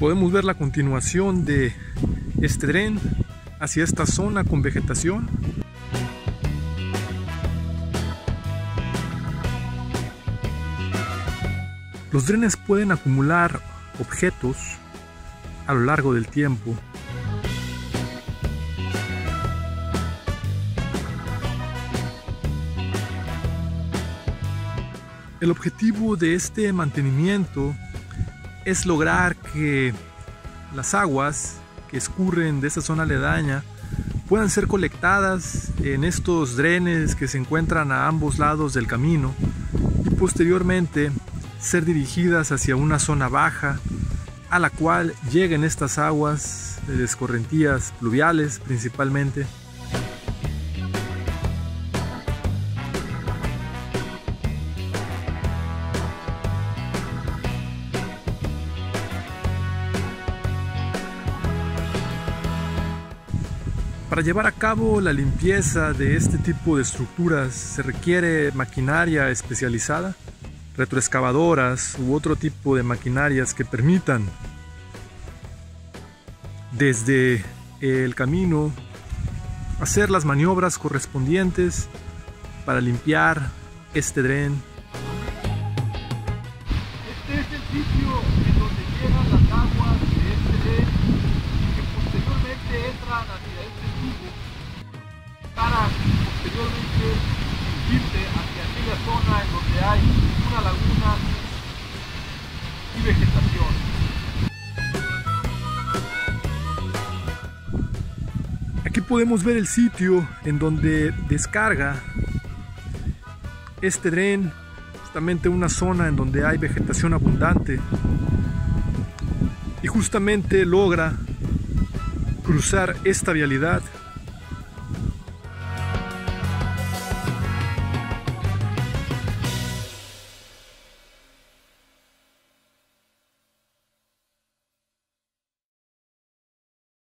Podemos ver la continuación de este dren hacia esta zona con vegetación. Los drenes pueden acumular objetos a lo largo del tiempo. El objetivo de este mantenimiento es lograr que las aguas que escurren de esa zona aledaña puedan ser colectadas en estos drenes que se encuentran a ambos lados del camino y posteriormente ser dirigidas hacia una zona baja a la cual lleguen estas aguas de escorrentías pluviales principalmente. Para llevar a cabo la limpieza de este tipo de estructuras se requiere maquinaria especializada, retroexcavadoras u otro tipo de maquinarias que permitan desde el camino hacer las maniobras correspondientes para limpiar este dren. Este es el sitio en donde llegan las aguas de este dren que posteriormente entran hacia este tubo para posteriormente irse hacia aquella zona en donde hay una laguna y vegetación. Aquí podemos ver el sitio en donde descarga este dren, justamente una zona en donde hay vegetación abundante y justamente logra cruzar esta vialidad